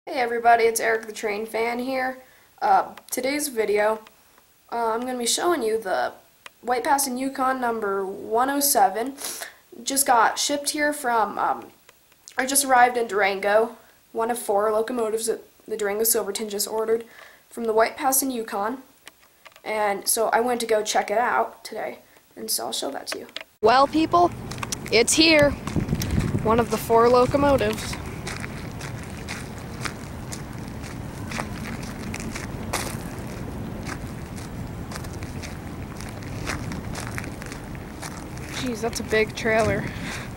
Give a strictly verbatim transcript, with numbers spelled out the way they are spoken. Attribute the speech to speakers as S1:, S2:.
S1: Hey everybody, it's Eric the Train Fan here. Uh, today's video, uh, I'm going to be showing you the White Pass and Yukon number one oh seven. Just got shipped here from, um, or just arrived in Durango. One of four locomotives that the Durango Silverton just ordered from the White Pass and Yukon. And so I went to go check it out today, and so I'll show that to you. Well people, it's here. One of the four locomotives. Jeez, that's a big trailer.